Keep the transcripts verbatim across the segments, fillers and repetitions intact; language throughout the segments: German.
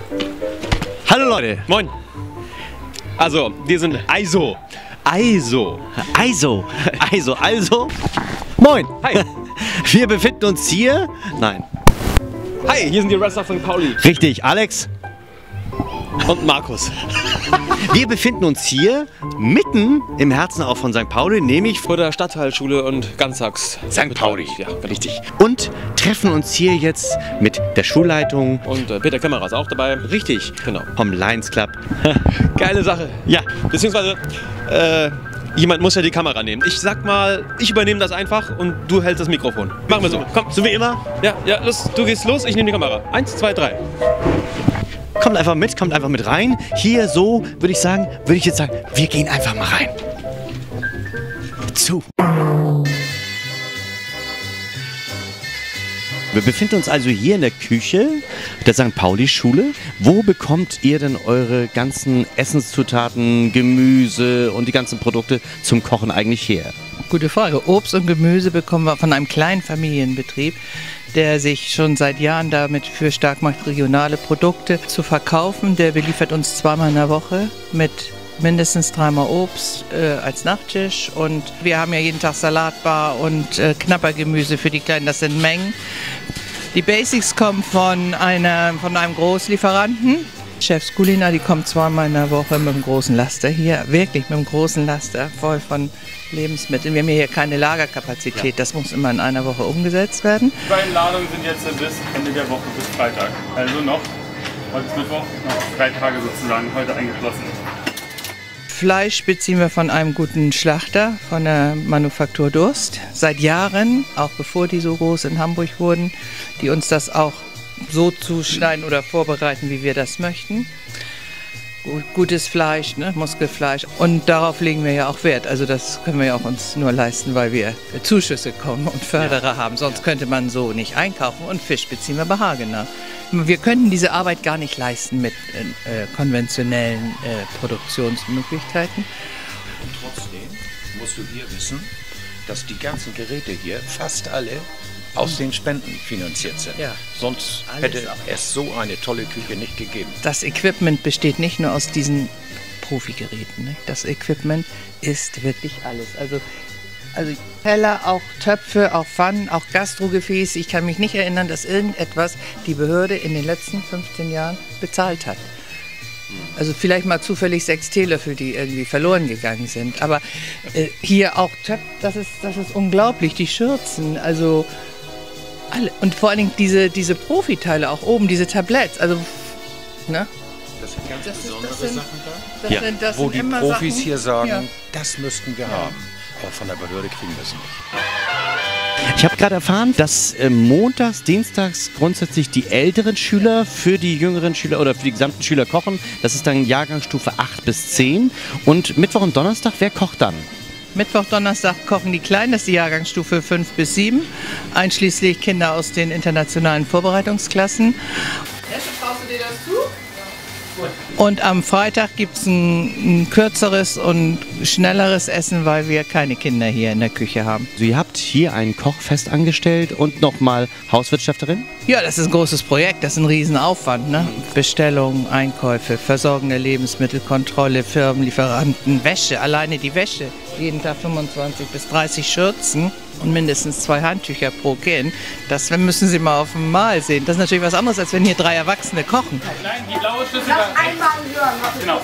Hallo Leute. Moin. Also, wir sind I S O. I S O. I S O. I S O. Also. Moin. Hi. Wir befinden uns hier. Nein. Hi, hier sind die Wrestler von Pauli. Richtig, Alex. Und Markus. Wir befinden uns hier mitten im Herzen auch von Sankt Pauli, nämlich Vor der Stadtteilschule und Ganztags. Sankt Pauli. Ja, genau. Richtig. Und treffen uns hier jetzt mit der Schulleitung. Und äh, Peter Kämmerer ist auch dabei. Richtig. Genau. Vom Lions Club. Geile Sache. Ja. Beziehungsweise, äh, jemand muss ja die Kamera nehmen. Ich sag mal, ich übernehme das einfach und du hältst das Mikrofon. Machen wir so. Komm. So wie immer. Ja, ja, los, du gehst los, ich nehme die Kamera. Eins, zwei, drei. Kommt einfach mit, kommt einfach mit rein. Hier so, würde ich sagen, würde ich jetzt sagen, wir gehen einfach mal rein. Zu. Wir befinden uns also hier in der Küche der Sankt Pauli-Schule. Wo bekommt ihr denn eure ganzen Essenszutaten, Gemüse und die ganzen Produkte zum Kochen eigentlich her? Gute Frage. Obst und Gemüse bekommen wir von einem kleinen Familienbetrieb, der sich schon seit Jahren damit für stark macht, regionale Produkte zu verkaufen. Der beliefert uns zweimal in der Woche mit mindestens dreimal Obst äh, als Nachtisch. Und wir haben ja jeden Tag Salatbar und äh, Knappergemüse für die Kleinen. Das sind Mengen. Die Basics kommen von, einer, von einem Großlieferanten. Chefs Kulina, die kommt zweimal in der Woche mit einem großen Laster hier. Wirklich mit einem großen Laster, voll von Lebensmitteln. Wir haben hier keine Lagerkapazität, ja. Das muss immer in einer Woche umgesetzt werden. Die beiden Ladungen sind jetzt bis Ende der Woche, bis Freitag. Also noch, heute ist Mittwoch, noch drei Tage sozusagen, heute eingeschlossen. Fleisch beziehen wir von einem guten Schlachter, von der Manufaktur Durst. Seit Jahren, auch bevor die so groß in Hamburg wurden, die uns das auch so zuschneiden oder vorbereiten, wie wir das möchten. Gutes Fleisch, ne? Muskelfleisch. Und darauf legen wir ja auch Wert. Also das können wir ja auch uns nur leisten, weil wir Zuschüsse kommen und Förderer haben. Sonst könnte man so nicht einkaufen. Und Fisch beziehen wir bei Hagener. Wir könnten diese Arbeit gar nicht leisten mit äh, konventionellen äh, Produktionsmöglichkeiten. Und trotzdem musst du hier wissen, dass die ganzen Geräte hier fast alle aus den Spenden finanziert sind. Ja. Sonst Alles hätte auch. es so eine tolle Küche nicht gegeben. Das Equipment besteht nicht nur aus diesen Profi-Geräten. Ne? Das Equipment ist wirklich alles. Also, also Teller, auch Töpfe, auch Pfannen, auch Gastrogefäße. Ich kann mich nicht erinnern, dass irgendetwas die Behörde in den letzten fünfzehn Jahren bezahlt hat. Also vielleicht mal zufällig sechs Teelöffel, die irgendwie verloren gegangen sind. Aber äh, hier auch Töpfe, das ist, das ist unglaublich. Die Schürzen, also alle. Und vor allen Dingen diese, diese Profiteile auch oben, diese Tabletts. Also, ne? Das sind ganz Das ist- besondere das sind- Sachen da, Das Ja, sind, das wo sind die immer Profis Sachen, hier sagen, ja. das müssten wir haben. Aber von der Behörde kriegen wir es nicht. Ich habe gerade erfahren, dass äh, montags, dienstags grundsätzlich die älteren Schüler für die jüngeren Schüler oder für die gesamten Schüler kochen. Das ist dann Jahrgangsstufe acht bis zehn. Und Mittwoch und Donnerstag, wer kocht dann? Mittwoch, Donnerstag kochen die Kleinen, das ist die Jahrgangsstufe fünf bis sieben, einschließlich Kinder aus den internationalen Vorbereitungsklassen. Traust du dir das zu? Und am Freitag gibt es ein, ein kürzeres und schnelleres Essen, weil wir keine Kinder hier in der Küche haben. Also ihr habt hier einen Koch fest angestellt und nochmal Hauswirtschafterin? Ja, das ist ein großes Projekt, das ist ein Riesenaufwand. Ne? Bestellungen, Einkäufe, Versorgung der Lebensmittel, Kontrolle, Firmenlieferanten, Wäsche, alleine die Wäsche. Jeden Tag fünfundzwanzig bis dreißig Schürzen und mindestens zwei Handtücher pro Kind. Das müssen Sie mal auf dem Mal sehen. Das ist natürlich was anderes, als wenn hier drei Erwachsene kochen. Nein, die blaue Schlüssel da. Einmal hören. Genau.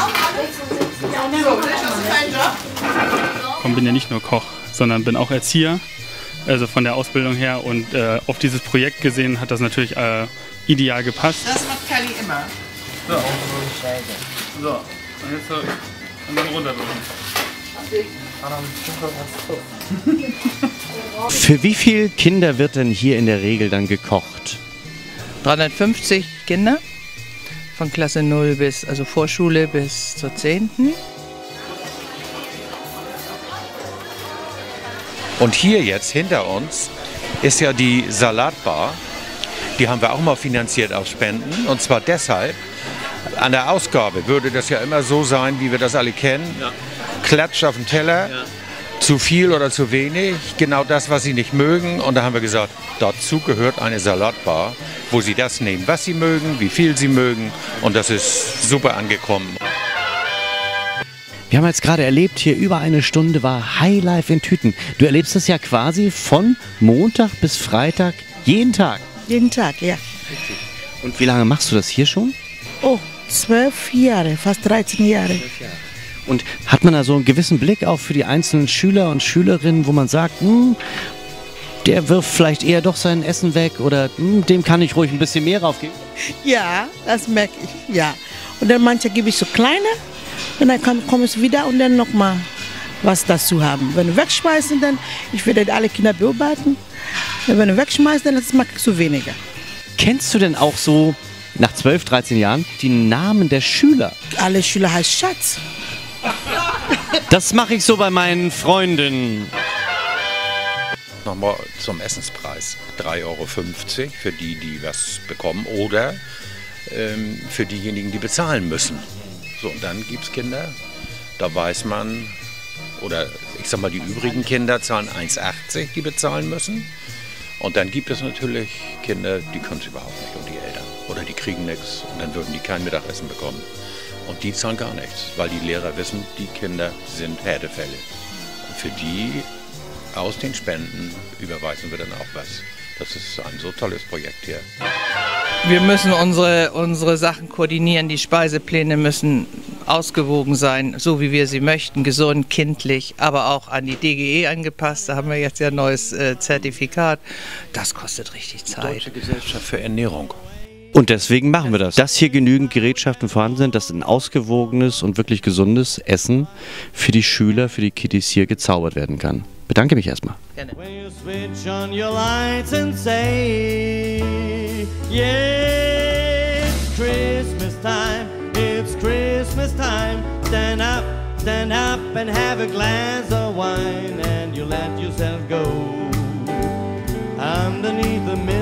Ich bin ja nicht nur Koch, sondern bin auch Erzieher, also von der Ausbildung her. Und äh, auf dieses Projekt gesehen hat das natürlich äh, ideal gepasst. Das macht Kelly immer. So. So. Und jetzt so. Und dann runterdrücken. Für wie viele Kinder wird denn hier in der Regel dann gekocht? dreihundertfünfzig Kinder, von Klasse null bis, also Vorschule bis zur zehnten. Und hier jetzt hinter uns ist ja die Salatbar. Die haben wir auch mal finanziert aus Spenden. Und zwar deshalb, an der Ausgabe würde das ja immer so sein, wie wir das alle kennen. Ja. Klatsch auf den Teller, zu viel oder zu wenig, genau das, was sie nicht mögen. Und da haben wir gesagt, dazu gehört eine Salatbar, wo sie das nehmen, was sie mögen, wie viel sie mögen. Und das ist super angekommen. Wir haben jetzt gerade erlebt, hier über eine Stunde war Highlife in Tüten. Du erlebst das ja quasi von Montag bis Freitag jeden Tag. Jeden Tag, ja. Und wie lange machst du das hier schon? Oh, zwölf Jahre, fast dreizehn Jahre. Und hat man da so einen gewissen Blick auch für die einzelnen Schüler und Schülerinnen, wo man sagt, hm, der wirft vielleicht eher doch sein Essen weg oder hm, dem kann ich ruhig ein bisschen mehr raufgeben? Ja, das merke ich, ja. Und dann manche gebe ich so kleine und dann komm, komm ich wieder und dann nochmal was dazu haben. Wenn du wegschmeißen, dann, ich werde alle Kinder beobachten. Wenn du wegschmeißt, dann magst du weniger. Kennst du denn auch so, nach zwölf, dreizehn Jahren, die Namen der Schüler? Alle Schüler heißen Schatz. Das mache ich so bei meinen Freundinnen. Nochmal zum Essenspreis. drei Euro fünfzig für die, die was bekommen oder ähm, für diejenigen, die bezahlen müssen. So, und dann gibt es Kinder, da weiß man, oder ich sag mal, die übrigen Kinder zahlen eins achtzig, die bezahlen müssen. Und dann gibt es natürlich Kinder, die können es überhaupt nicht und die Eltern. Oder die kriegen nichts und dann würden die kein Mittagessen bekommen. Und die zahlen gar nichts, weil die Lehrer wissen, die Kinder sind Härtefälle. Und für die aus den Spenden überweisen wir dann auch was. Das ist ein so tolles Projekt hier. Wir müssen unsere, unsere Sachen koordinieren, die Speisepläne müssen ausgewogen sein, so wie wir sie möchten, gesund, kindlich, aber auch an die D G E angepasst. Da haben wir jetzt ja ein neues äh, Zertifikat. Das kostet richtig Zeit. Deutsche Gesellschaft für Ernährung. Und deswegen machen wir das. Dass hier genügend Gerätschaften vorhanden sind, dass ein ausgewogenes und wirklich gesundes Essen für die Schüler, für die Kiddies hier gezaubert werden kann. Bedanke mich erstmal. Gerne. When you switch on your lights and say, yeah, it's Christmas time, it's Christmas time. Stand up, stand up and have a glass of wine and you let yourself go underneath the